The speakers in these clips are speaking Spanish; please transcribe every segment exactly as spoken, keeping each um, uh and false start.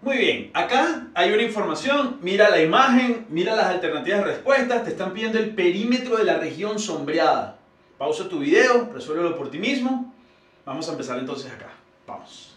Muy bien, acá hay una información, mira la imagen, mira las alternativas de respuestas, te están pidiendo el perímetro de la región sombreada. Pausa tu video, resuélvelo por ti mismo. Vamos a empezar entonces acá. Vamos.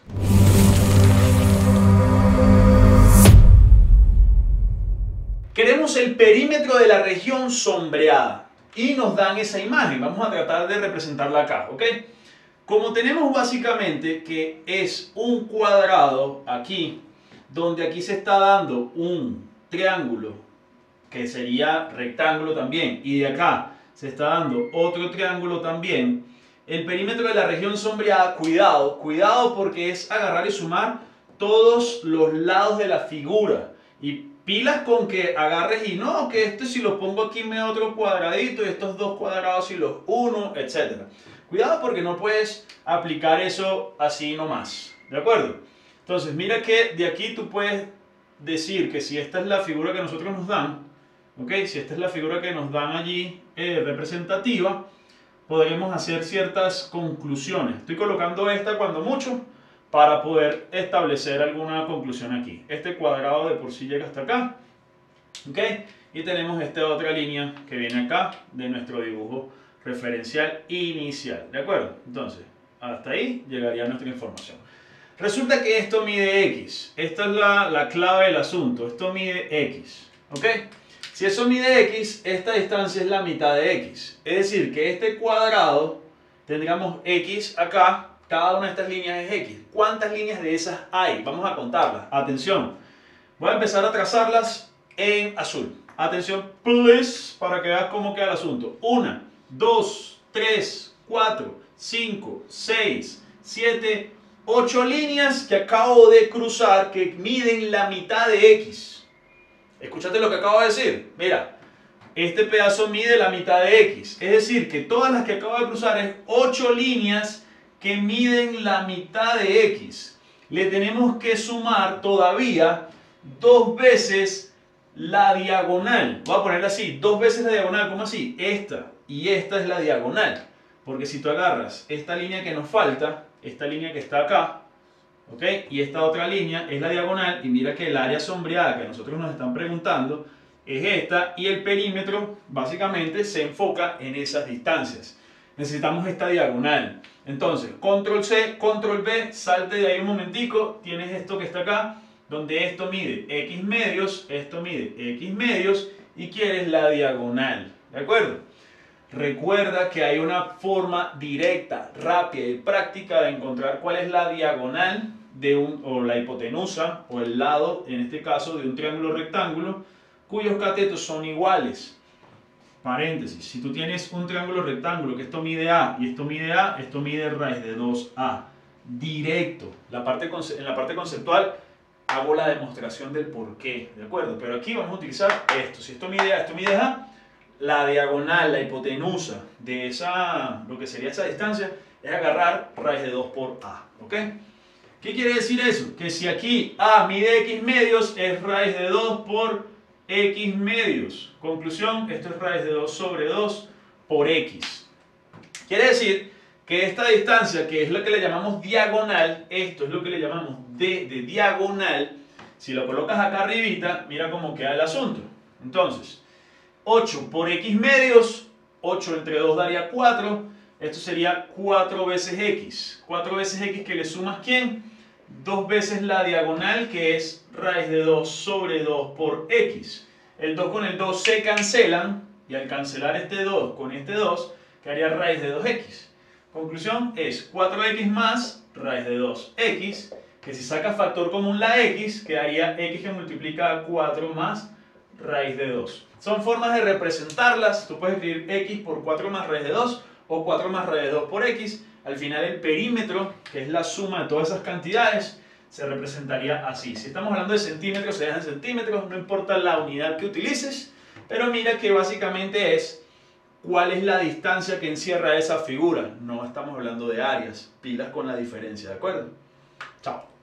Queremos el perímetro de la región sombreada y nos dan esa imagen. Vamos a tratar de representarla acá, ¿ok? Como tenemos básicamente que es un cuadrado aquí, donde aquí se está dando un triángulo que sería rectángulo también, y de acá se está dando otro triángulo también, el perímetro de la región sombreada, cuidado, cuidado porque es agarrar y sumar todos los lados de la figura. Y pilas con que agarres y no, que este si lo pongo aquí me da otro cuadradito y estos dos cuadrados y los uno, etcétera. Cuidado porque no puedes aplicar eso así nomás, ¿de acuerdo? Entonces mira que de aquí tú puedes decir que si esta es la figura que nosotros nos dan, ¿ok? Si esta es la figura que nos dan allí eh, representativa, podremos hacer ciertas conclusiones. Estoy colocando esta cuando mucho para poder establecer alguna conclusión aquí. Este cuadrado de por sí llega hasta acá, ¿ok? Y tenemos esta otra línea que viene acá de nuestro dibujo referencial inicial, ¿de acuerdo? Entonces, hasta ahí llegaría nuestra información. Resulta que esto mide X. Esta es la, la clave del asunto. Esto mide X, ¿ok? Si eso mide X, esta distancia es la mitad de X. Es decir, que este cuadrado, tendríamos X acá, cada una de estas líneas es X. ¿Cuántas líneas de esas hay? Vamos a contarlas. Atención, voy a empezar a trazarlas en azul. Atención, please, para que veas cómo queda el asunto. Una, dos, tres, cuatro, cinco, seis, siete, ocho líneas que acabo de cruzar que miden la mitad de X. Escúchate lo que acabo de decir. Mira, este pedazo mide la mitad de X. Es decir, que todas las que acabo de cruzar es ocho líneas que miden la mitad de X. Le tenemos que sumar todavía dos veces la diagonal. Voy a ponerla así, dos veces la diagonal. ¿Cómo así? Esta y esta es la diagonal. Porque si tú agarras esta línea que nos falta, esta línea que está acá, ¿ok? Y esta otra línea es la diagonal, y mira que el área sombreada que a nosotros nos están preguntando es esta, y el perímetro básicamente se enfoca en esas distancias. Necesitamos esta diagonal. Entonces, control C, control V, salte de ahí un momentico, tienes esto que está acá, donde esto mide X medios, esto mide X medios, y quieres la diagonal, ¿de acuerdo? Recuerda que hay una forma directa, rápida y práctica de encontrar cuál es la diagonal de un, o la hipotenusa, o el lado, en este caso, de un triángulo rectángulo, cuyos catetos son iguales. Paréntesis, si tú tienes un triángulo rectángulo que esto mide A y esto mide A, esto mide raíz de dos A. Directo. La parte, en la parte conceptual hago la demostración del por qué, ¿de acuerdo? Pero aquí vamos a utilizar esto. Si esto mide A, esto mide A, la diagonal, la hipotenusa de esa, lo que sería esa distancia, es agarrar raíz de dos por A, ¿ok? ¿Qué quiere decir eso? Que si aquí A mide X medios, es raíz de dos por X medios. Conclusión, esto es raíz de dos sobre dos por X. Quiere decir que esta distancia, que es lo que le llamamos diagonal, esto es lo que le llamamos D de diagonal, si lo colocas acá arribita, mira cómo queda el asunto. Entonces, ocho por X medios, ocho entre dos daría cuatro, esto sería cuatro veces X. cuatro veces X que le sumas ¿quién? dos veces la diagonal, que es raíz de dos sobre dos por X. El dos con el dos se cancelan, y al cancelar este dos con este dos, quedaría raíz de dos X. Conclusión es cuatro X más raíz de dos X, que si sacas factor común la X, quedaría X que multiplica a cuatro más raíz de dos. Son formas de representarlas. Tú puedes escribir X por cuatro más raíz de dos o cuatro más raíz de dos por X. Al final el perímetro, que es la suma de todas esas cantidades, se representaría así. Si estamos hablando de centímetros, se deja en centímetros, no importa la unidad que utilices, pero mira que básicamente es cuál es la distancia que encierra esa figura. No estamos hablando de áreas, pilas con la diferencia, ¿de acuerdo? Chao.